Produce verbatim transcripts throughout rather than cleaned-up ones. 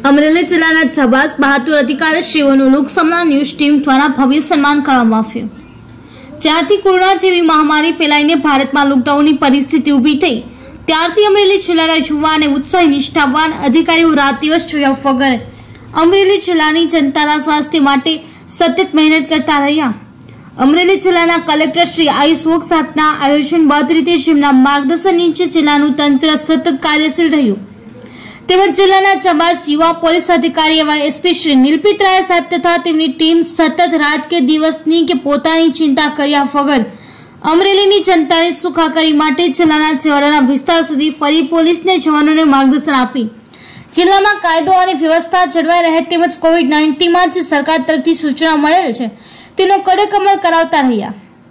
અમરેલી જિલ્લાના છબાસ બહાદુર અધિકારીશ્રીઓનું લોકસભાના news team દ્વારા ભવ્ય સન્માન કરવામાં આવ્યું। જ્યારથી કોરોના જેવી મહામારી ફેલાઈને ભારતમાં લોકડાઉનની પરિસ્થિતિ ઊભી થઈ ત્યારથી અમરેલી જિલ્લાના યુવા અને ઉત્સાહી નિષ્ઠાવાન અધિકારીઓ રાત દિવસ જોયા વગર અમરેલી જિલ્લાની જનતાના સ્વાસ્થ્ય માટે સતત મહેનત કરતા રહ્યા। અમરેલી જિલ્લાના કલેક્ટર શ્રી આયુષ વોક સાહેબના આયોજનબદ્ધ રીતે જેમના માર્ગદર્શન નીચે જિલ્લાનું તંત્ર સતત કાર્યશીલ રહ્યું તેમજ જિલ્લાના છબાસ યુવા પોલીસ અધિકારી એવા એસપી શ્રી નીલપિત રાય સાહેબ તથા તેમની ટીમ સતત રાત કે દિવસની કે પોતાની ચિંતા કર્યા વગર અમરેલીની જનતાની સુખાકારી માટે જિલ્લાના છેવાડાના વિસ્તાર સુધી ફરી પોલીસને જવાનોને માર્ગદર્શન આપી જિલ્લામાં કાયદો અને વ્યવસ્થા જળવાઈ રહે તેમજ કોવિડ નાઇન્ટીનમાં જે સરકાર તરફથી સૂચના મળેલ છે તેનો કડક અમલ કરાવતા રહ્યા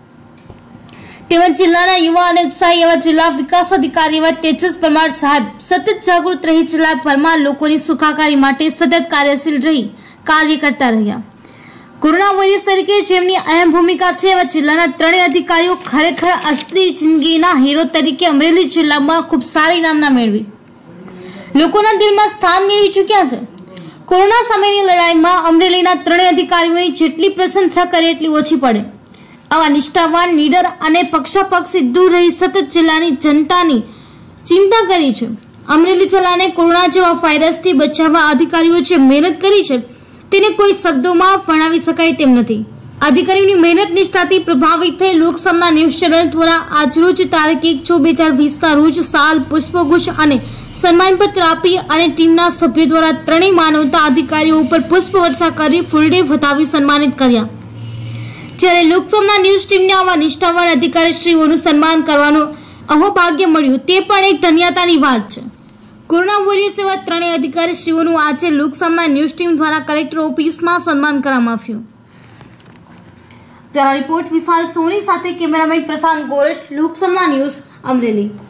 તેમજ જિલ્લાના યુવા અને ઉત્સાહી એવા જિલ્લા વિકાસ અધિકારી એવા તેજસ પરમાર સાહેબ સતત જાગૃત રહી જિલ્લાભરમાં લોકોની સુખાકારી માટે સતત કાર્યશીલ રહી કાર્ય કરતા રહ્યા। કોરોના વોરિયર્સ તરીકે જેમની અહેમ ભૂમિકા છે એવા જિલ્લાના ત્રણેય અધિકારીઓ ખરેખર અસલી જિંદગીના હીરો તરીકે અમરેલી જિલ્લામાં ખૂબ સારી નામના મેળવી લોકોના દિલમાં સ્થાન મેળવી ચૂક્યા છે। કોરોના સામેની લડાઈમાં અમરેલીના ત્રણેય અધિકારીઓની જેટલી પ્રશંસા કરે એટલી ઓછી પડે। આવા નિષ્ઠાવાન નીડર અને પક્ષાપક્ષી દૂર રહી સતત જિલ્લાની જનતાની ચિંતા કરી છે। અમરેલી જિલ્લાને કોરોના જેવા વાયરસથી બચાવવા અધિકારીઓ જે મહેનત કરી છે તેને કોઈ શબ્દોમાં વર્ણવી શકાય તેમ નથી। અધિકારીઓની મહેનત નિષ્ઠાથી પ્રભાવિત થઈ લોકસભાના ન્યૂઝ ચેનલ દ્વારા આજરોજ તારીખ એક છ બે હજાર વીસ ના રોજ સાલ પુષ્પગુચ્છ અને સન્માનપત્ર આપી અને ટીમના સભ્યો દ્વારા ત્રણેય માનવતા અધિકારીઓ ઉપર પુષ્પવર્ષા કરી ફૂલડે વધાવી સન્માનિત કર્યા। જ્યારે લોકસભાના ન્યૂઝ ટીમને આવા નિષ્ઠાવાન અધિકારીશ્રીઓનું સન્માન કરવાનું અહોભાગ્ય મળ્યું તે પણ એક ધન્યતાની વાત છે। કોરોના વોરિયર્સ એવા ત્રણેય અધિકારીશ્રીઓનું આજે લોકસભાના ન્યૂઝ ટીમ દ્વારા કલેક્ટર ઓફિસમાં સન્માન કરવામાં આવ્યું। ત્યારે રિપોર્ટ વિશાલ સોની સાથે કેમેરામેન પ્રશાંત ગોરટ, લોકસભા ન્યૂઝ, અમરેલી।